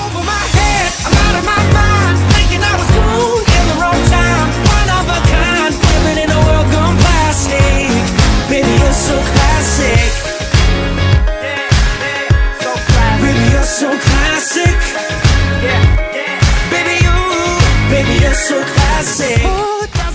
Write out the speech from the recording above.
over my head, I'm out of my mind, thinking I was cool in the wrong time. One of a kind, living in a world gone plastic. Baby, you're so classic. So classic. Baby, you're so classic. Baby, you're so classic.